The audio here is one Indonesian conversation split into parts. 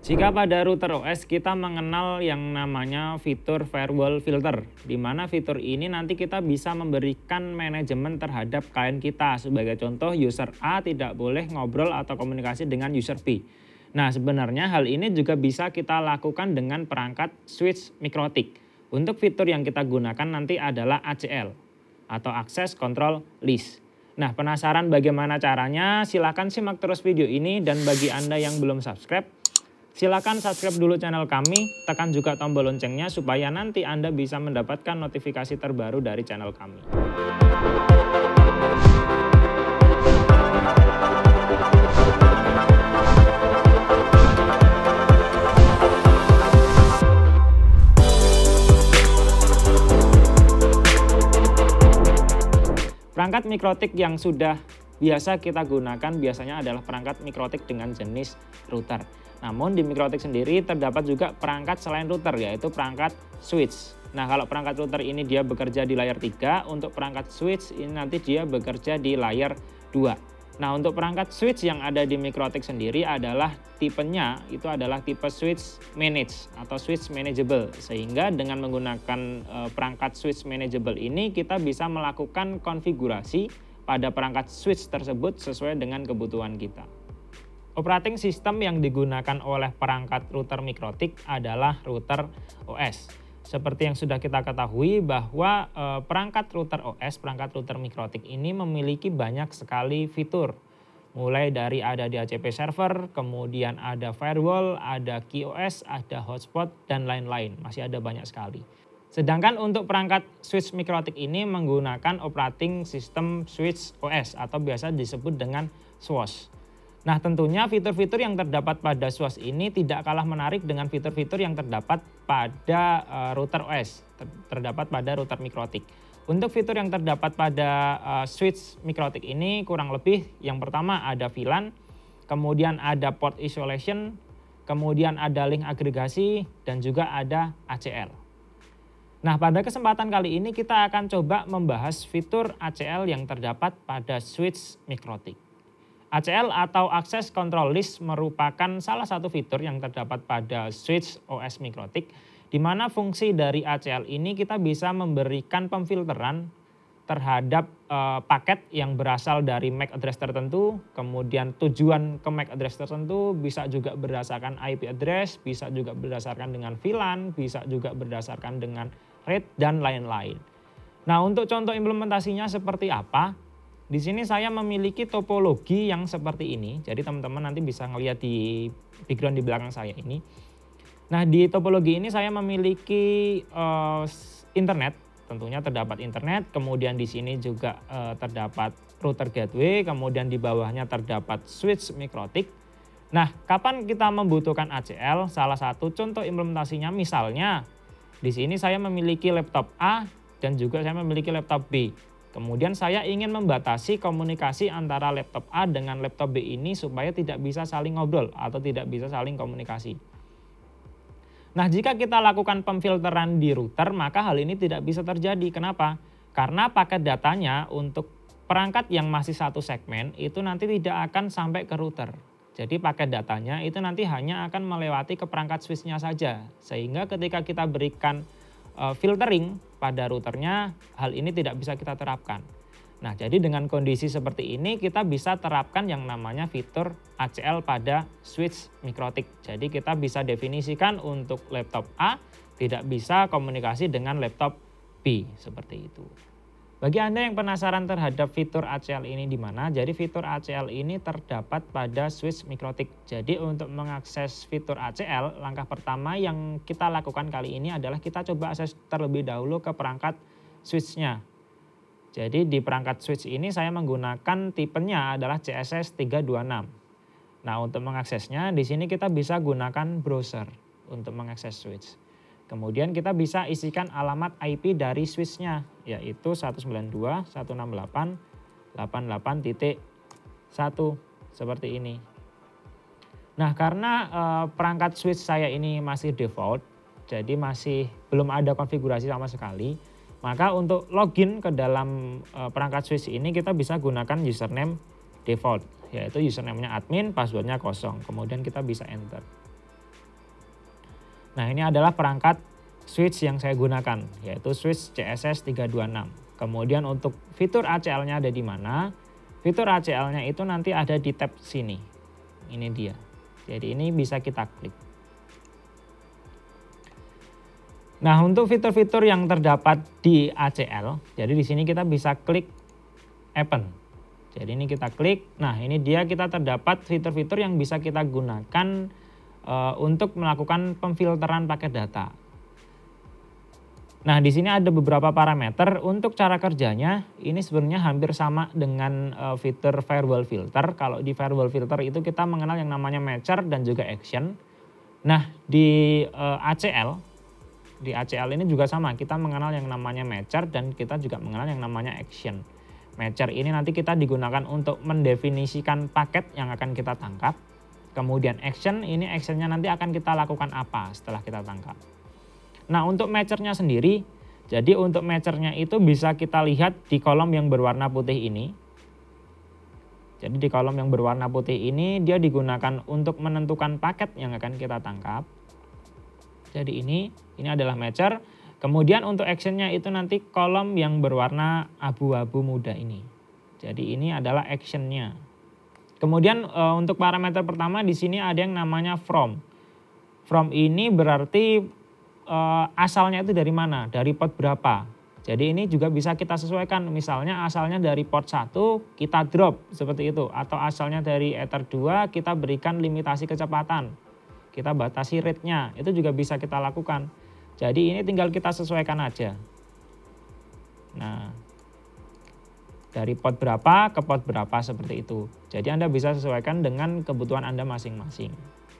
Jika pada router OS kita mengenal yang namanya fitur firewall filter, di mana fitur ini nanti kita bisa memberikan manajemen terhadap klien kita. Sebagai contoh, user A tidak boleh ngobrol atau komunikasi dengan user B. Nah, sebenarnya hal ini juga bisa kita lakukan dengan perangkat switch mikrotik. Untuk fitur yang kita gunakan nanti adalah ACL atau Access Control List. Nah, penasaran bagaimana caranya? Silahkan simak terus video ini, dan bagi Anda yang belum subscribe, silakan subscribe dulu channel kami, tekan juga tombol loncengnya supaya nanti Anda bisa mendapatkan notifikasi terbaru dari channel kami. Perangkat mikrotik yang sudah biasa kita gunakan biasanya adalah perangkat mikrotik dengan jenis router. Namun di mikrotik sendiri terdapat juga perangkat selain router, yaitu perangkat switch. Nah, kalau perangkat router ini dia bekerja di layar 3, untuk perangkat switch ini nanti dia bekerja di layar 2. Nah, untuk perangkat switch yang ada di mikrotik sendiri adalah tipenya itu adalah tipe switch manage atau switch manageable. Sehingga dengan menggunakan perangkat switch manageable ini kita bisa melakukan konfigurasi pada perangkat switch tersebut sesuai dengan kebutuhan kita. Operating system yang digunakan oleh perangkat router mikrotik adalah router OS. Seperti yang sudah kita ketahui bahwa perangkat router OS, perangkat router mikrotik ini memiliki banyak sekali fitur. Mulai dari ada DHCP server, kemudian ada firewall, ada QoS, ada hotspot, dan lain-lain. Masih ada banyak sekali. Sedangkan untuk perangkat switch mikrotik ini menggunakan operating system switch OS atau biasa disebut dengan SWOS. Nah, tentunya fitur-fitur yang terdapat pada SWOS ini tidak kalah menarik dengan fitur-fitur yang terdapat pada router OS, terdapat pada router mikrotik. Untuk fitur yang terdapat pada switch mikrotik ini kurang lebih yang pertama ada VLAN, kemudian ada port isolation, kemudian ada link agregasi, dan juga ada ACL. Nah, pada kesempatan kali ini kita akan coba membahas fitur ACL yang terdapat pada switch mikrotik. ACL atau Access Control List merupakan salah satu fitur yang terdapat pada switch OS mikrotik, di mana fungsi dari ACL ini kita bisa memberikan pemfilteran terhadap paket yang berasal dari MAC address tertentu, kemudian tujuan ke MAC address tertentu, bisa juga berdasarkan IP address, bisa juga berdasarkan dengan VLAN, bisa juga berdasarkan dengan RAID, dan lain-lain. Nah, untuk contoh implementasinya seperti apa? Di sini saya memiliki topologi yang seperti ini. Jadi teman-teman nanti bisa ngelihat di background di belakang saya ini. Nah, di topologi ini saya memiliki internet. Tentunya terdapat internet. Kemudian di sini juga terdapat router gateway. Kemudian di bawahnya terdapat switch mikrotik. Nah, kapan kita membutuhkan ACL? Salah satu contoh implementasinya misalnya di sini saya memiliki laptop A dan juga saya memiliki laptop B. Kemudian saya ingin membatasi komunikasi antara laptop A dengan laptop B ini supaya tidak bisa saling ngobrol atau tidak bisa saling komunikasi. Nah, jika kita lakukan pemfilteran di router, maka hal ini tidak bisa terjadi. Kenapa? Karena paket datanya untuk perangkat yang masih satu segmen itu nanti tidak akan sampai ke router. Jadi paket datanya itu nanti hanya akan melewati ke perangkat switch-nya saja. Sehingga ketika kita berikan filtering pada routernya, hal ini tidak bisa kita terapkan. Nah, jadi dengan kondisi seperti ini kita bisa terapkan yang namanya fitur ACL pada switch mikrotik. Jadi kita bisa definisikan untuk laptop A tidak bisa komunikasi dengan laptop B, seperti itu. Bagi Anda yang penasaran terhadap fitur ACL ini di mana, jadi fitur ACL ini terdapat pada switch mikrotik. Jadi untuk mengakses fitur ACL, langkah pertama yang kita lakukan kali ini adalah kita coba akses terlebih dahulu ke perangkat switch-nya. Jadi di perangkat switch ini saya menggunakan tipenya adalah CSS 326. Nah, untuk mengaksesnya di sini kita bisa gunakan browser untuk mengakses switch. Kemudian kita bisa isikan alamat IP dari switch-nya, yaitu 192.168.88.1 seperti ini. Nah, karena perangkat switch saya ini masih default, jadi masih belum ada konfigurasi sama sekali, maka untuk login ke dalam perangkat switch ini kita bisa gunakan username default, yaitu username-nya admin, password-nya kosong. Kemudian kita bisa enter. Nah, ini adalah perangkat switch yang saya gunakan, yaitu switch CSS 326. Kemudian untuk fitur ACL-nya ada di mana? Fitur ACL-nya itu nanti ada di tab sini. Ini dia. Jadi ini bisa kita klik. Nah, untuk fitur-fitur yang terdapat di ACL, jadi di sini kita bisa klik Open. Jadi ini kita klik. Nah, ini dia, kita terdapat fitur-fitur yang bisa kita gunakan untuk melakukan pemfilteran paket data. Nah, di sini ada beberapa parameter. Untuk cara kerjanya ini sebenarnya hampir sama dengan fitur firewall filter. Kalau di firewall filter itu kita mengenal yang namanya matcher dan juga action. Nah, di ACL ini juga sama. Kita mengenal yang namanya matcher dan kita juga mengenal yang namanya action. Matcher ini nanti kita digunakan untuk mendefinisikan paket yang akan kita tangkap. Kemudian action, ini actionnya nanti akan kita lakukan apa setelah kita tangkap. Nah, untuk matchernya sendiri, jadi untuk matchernya itu bisa kita lihat di kolom yang berwarna putih ini. Jadi di kolom yang berwarna putih ini dia digunakan untuk menentukan paket yang akan kita tangkap. Jadi ini adalah matcher. Kemudian untuk actionnya itu nanti kolom yang berwarna abu-abu muda ini. Jadi ini adalah actionnya. Kemudian untuk parameter pertama di sini ada yang namanya from. From ini berarti asalnya itu dari mana? Dari port berapa? Jadi ini juga bisa kita sesuaikan. Misalnya asalnya dari port 1 kita drop seperti itu. Atau asalnya dari Ether 2 kita berikan limitasi kecepatan. Kita batasi rate-nya, itu juga bisa kita lakukan. Jadi ini tinggal kita sesuaikan aja. Nah, dari port berapa ke port berapa seperti itu. Jadi Anda bisa sesuaikan dengan kebutuhan Anda masing-masing.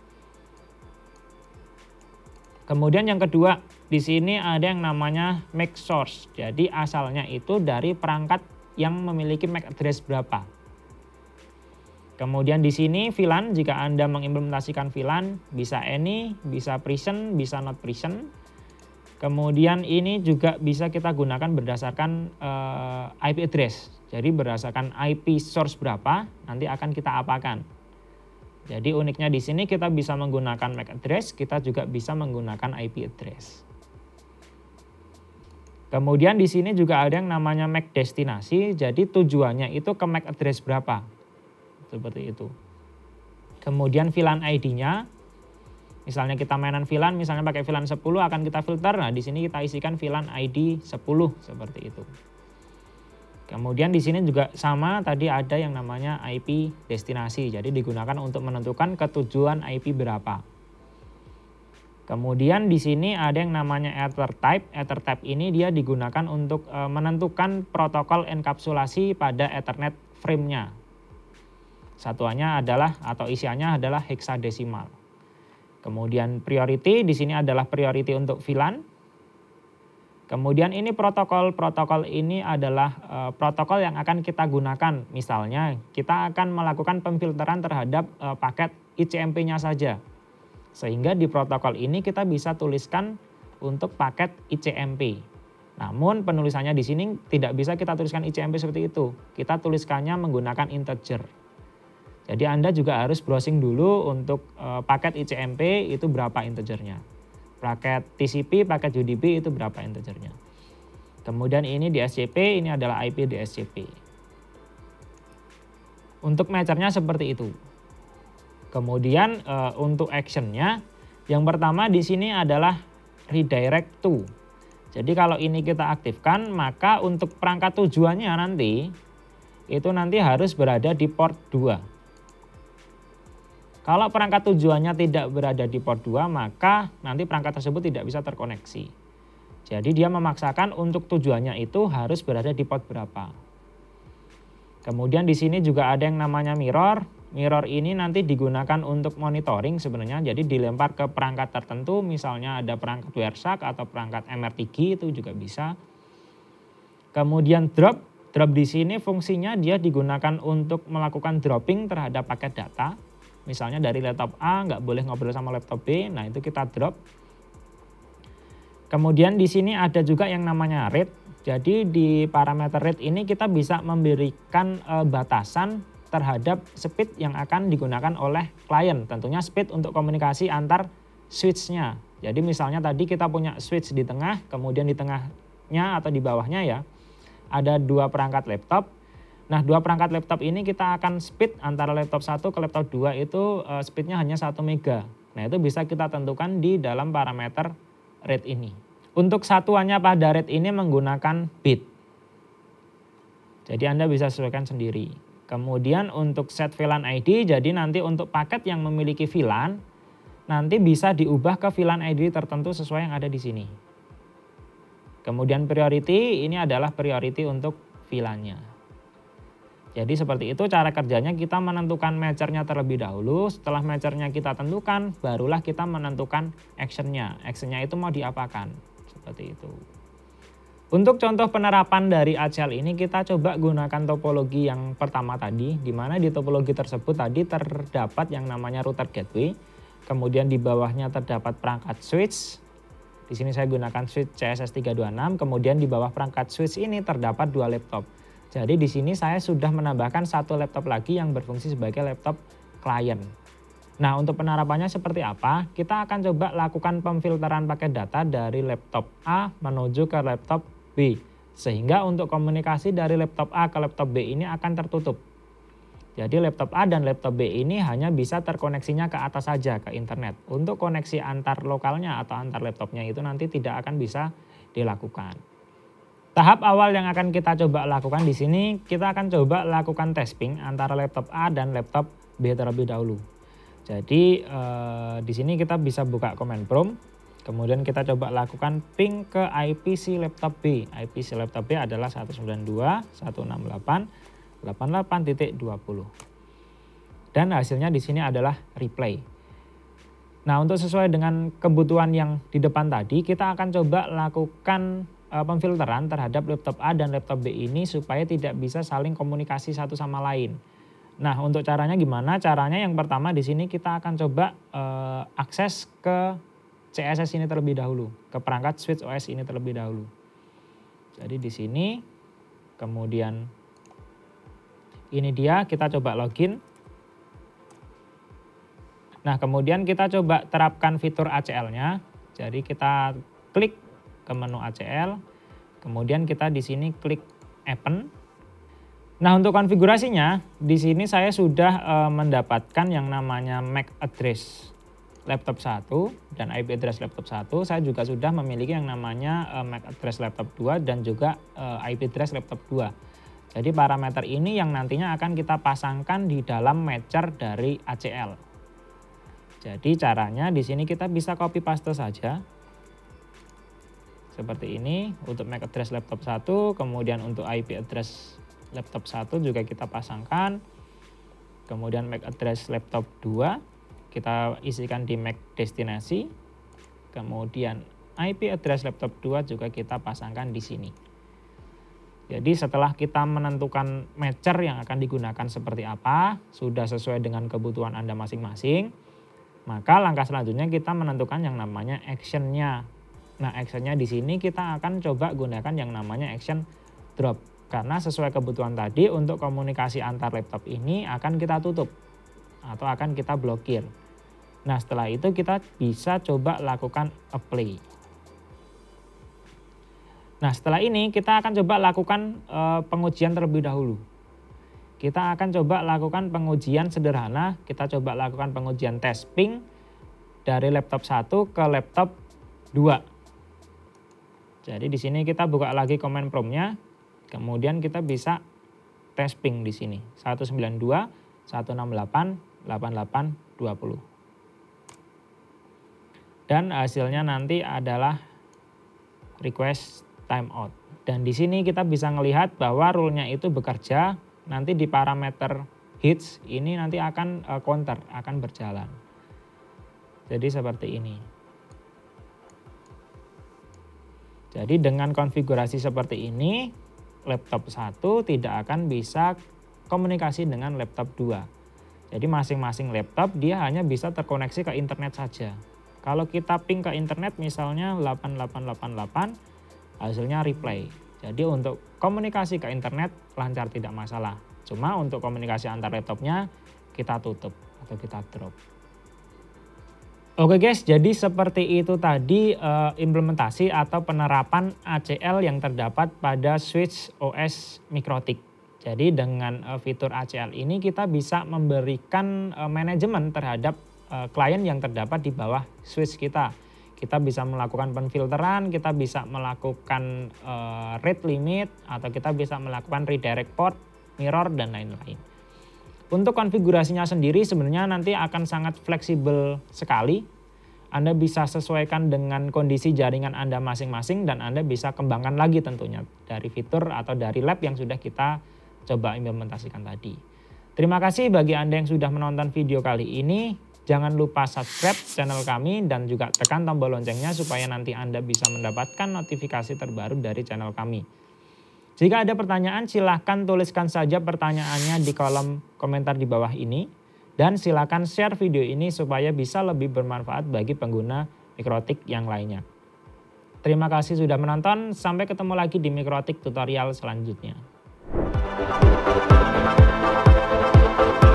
Kemudian yang kedua, di sini ada yang namanya MAC source. Jadi asalnya itu dari perangkat yang memiliki MAC address berapa. Kemudian di sini VLAN, jika Anda mengimplementasikan VLAN, bisa any, bisa prison, bisa not prison. Kemudian ini juga bisa kita gunakan berdasarkan IP address. Jadi berdasarkan IP source berapa, nanti akan kita apakan. Jadi uniknya di sini kita bisa menggunakan MAC address, kita juga bisa menggunakan IP address. Kemudian di sini juga ada yang namanya MAC destinasi, jadi tujuannya itu ke MAC address berapa. Seperti itu. Kemudian VLAN ID-nya, misalnya kita mainan VLAN, misalnya pakai VLAN 10 akan kita filter. Nah, di sini kita isikan VLAN ID 10 seperti itu. Kemudian di sini juga sama, tadi ada yang namanya IP destinasi. Jadi digunakan untuk menentukan ketujuan IP berapa. Kemudian di sini ada yang namanya Ether type. Ether type ini dia digunakan untuk menentukan protokol enkapsulasi pada Ethernet frame-nya. Satuannya adalah atau isiannya adalah heksadesimal. Kemudian priority, di sini adalah priority untuk VLAN. Kemudian ini protokol ini adalah protokol yang akan kita gunakan. Misalnya kita akan melakukan pemfilteran terhadap paket ICMP-nya saja. Sehingga di protokol ini kita bisa tuliskan untuk paket ICMP. Namun penulisannya di sini tidak bisa kita tuliskan ICMP seperti itu. Kita tuliskannya menggunakan integer. Jadi Anda juga harus browsing dulu untuk paket ICMP itu berapa integernya. Paket TCP, paket UDP itu berapa integernya. Kemudian ini DSCP, ini adalah IP DSCP. Untuk matchernya seperti itu. Kemudian untuk actionnya, yang pertama di sini adalah redirect to. Jadi kalau ini kita aktifkan, maka untuk perangkat tujuannya nanti, itu nanti harus berada di port 2. Kalau perangkat tujuannya tidak berada di port 2, maka nanti perangkat tersebut tidak bisa terkoneksi. Jadi dia memaksakan untuk tujuannya itu harus berada di port berapa. Kemudian di sini juga ada yang namanya mirror. Mirror ini nanti digunakan untuk monitoring sebenarnya. Jadi dilempar ke perangkat tertentu, misalnya ada perangkat Wireshark atau perangkat MRTG itu juga bisa. Kemudian drop. Drop di sini fungsinya dia digunakan untuk melakukan dropping terhadap paket data. Misalnya dari laptop A nggak boleh ngobrol sama laptop B, nah itu kita drop. Kemudian di sini ada juga yang namanya rate. Jadi di parameter rate ini kita bisa memberikan batasan terhadap speed yang akan digunakan oleh klien. Tentunya speed untuk komunikasi antar switch-nya. Jadi misalnya tadi kita punya switch di tengah, kemudian di tengahnya atau di bawahnya ya ada 2 perangkat laptop. Nah, 2 perangkat laptop ini kita akan speed antara laptop 1 ke laptop 2 itu speednya hanya 1 mega. Nah, itu bisa kita tentukan di dalam parameter rate ini. Untuk satuannya pada rate ini menggunakan bit. Jadi Anda bisa sesuaikan sendiri. Kemudian untuk set VLAN ID, jadi nanti untuk paket yang memiliki VLAN nanti bisa diubah ke VLAN ID tertentu sesuai yang ada di sini. Kemudian priority ini adalah priority untuk VLAN-nya. Jadi seperti itu cara kerjanya, kita menentukan matchernya terlebih dahulu. Setelah matchernya kita tentukan, barulah kita menentukan actionnya. Actionnya itu mau diapakan. Seperti itu. Untuk contoh penerapan dari ACL ini kita coba gunakan topologi yang pertama tadi, di mana di topologi tersebut tadi terdapat yang namanya router gateway. Kemudian di bawahnya terdapat perangkat switch. Di sini saya gunakan switch CSS326. Kemudian di bawah perangkat switch ini terdapat 2 laptop. Jadi di sini saya sudah menambahkan 1 laptop lagi yang berfungsi sebagai laptop klien. Nah, untuk penerapannya seperti apa? Kita akan coba lakukan pemfilteran paket data dari laptop A menuju ke laptop B. Sehingga untuk komunikasi dari laptop A ke laptop B ini akan tertutup. Jadi laptop A dan laptop B ini hanya bisa terkoneksinya ke atas saja, ke internet. Untuk koneksi antar lokalnya atau antar laptopnya itu nanti tidak akan bisa dilakukan. Tahap awal yang akan kita coba lakukan di sini, kita akan coba lakukan testing antara laptop A dan laptop B terlebih dahulu. Jadi di sini kita bisa buka command prompt, kemudian kita coba lakukan ping ke IP si laptop B. IP si laptop B adalah 192.168.88.20. Dan hasilnya di sini adalah replay. Nah, untuk sesuai dengan kebutuhan yang di depan tadi, kita akan coba lakukan pemfilteran terhadap laptop A dan laptop B ini supaya tidak bisa saling komunikasi satu sama lain. Nah, untuk caranya gimana? Caranya yang pertama di sini kita akan coba akses ke CSS ini terlebih dahulu, ke perangkat switch OS ini terlebih dahulu. Jadi di sini, kemudian ini dia, kita coba login. Nah, kemudian kita coba terapkan fitur ACL-nya. Jadi kita klik ke menu ACL, kemudian kita di sini klik Open. Nah, untuk konfigurasinya, di sini saya sudah mendapatkan yang namanya MAC address laptop 1 dan IP address laptop 1. Saya juga sudah memiliki yang namanya MAC address laptop 2 dan juga IP address laptop 2. Jadi parameter ini yang nantinya akan kita pasangkan di dalam matcher dari ACL. Jadi caranya di sini kita bisa copy paste saja. Seperti ini untuk MAC address laptop 1, kemudian untuk IP address laptop 1 juga kita pasangkan. Kemudian MAC address laptop 2 kita isikan di MAC destinasi. Kemudian IP address laptop 2 juga kita pasangkan di sini. Jadi setelah kita menentukan matcher yang akan digunakan seperti apa, sudah sesuai dengan kebutuhan Anda masing-masing, maka langkah selanjutnya kita menentukan yang namanya actionnya. Nah, actionnya di sini kita akan coba gunakan yang namanya action drop. Karena sesuai kebutuhan tadi, untuk komunikasi antar laptop ini akan kita tutup atau akan kita blokir. Nah, setelah itu kita bisa coba lakukan apply. Nah, setelah ini kita akan coba lakukan pengujian terlebih dahulu. Kita akan coba lakukan pengujian sederhana, kita coba lakukan pengujian tes ping dari laptop 1 ke laptop 2. Jadi di sini kita buka lagi command prompt-nya, kemudian kita bisa tes ping di sini 192.168.88.20. Dan hasilnya nanti adalah request timeout. Dan di sini kita bisa melihat bahwa rule-nya itu bekerja. Nanti di parameter hits ini nanti akan counter, akan berjalan. Jadi seperti ini. Jadi dengan konfigurasi seperti ini, laptop 1 tidak akan bisa komunikasi dengan laptop 2. Jadi masing-masing laptop dia hanya bisa terkoneksi ke internet saja. Kalau kita ping ke internet misalnya 8888, hasilnya replay. Jadi untuk komunikasi ke internet lancar, tidak masalah. Cuma untuk komunikasi antar laptopnya kita tutup atau kita drop. Oke guys, jadi seperti itu tadi implementasi atau penerapan ACL yang terdapat pada switch OS Mikrotik. Jadi dengan fitur ACL ini kita bisa memberikan manajemen terhadap klien yang terdapat di bawah switch kita. Kita bisa melakukan penfilteran, kita bisa melakukan rate limit, atau kita bisa melakukan redirect port, mirror, dan lain-lain. Untuk konfigurasinya sendiri sebenarnya nanti akan sangat fleksibel sekali. Anda bisa sesuaikan dengan kondisi jaringan Anda masing-masing dan Anda bisa kembangkan lagi tentunya dari fitur atau dari lab yang sudah kita coba implementasikan tadi. Terima kasih bagi Anda yang sudah menonton video kali ini. Jangan lupa subscribe channel kami dan juga tekan tombol loncengnya supaya nanti Anda bisa mendapatkan notifikasi terbaru dari channel kami. Jika ada pertanyaan, silahkan tuliskan saja pertanyaannya di kolom komentar di bawah ini. Dan silahkan share video ini supaya bisa lebih bermanfaat bagi pengguna Mikrotik yang lainnya. Terima kasih sudah menonton, sampai ketemu lagi di Mikrotik tutorial selanjutnya.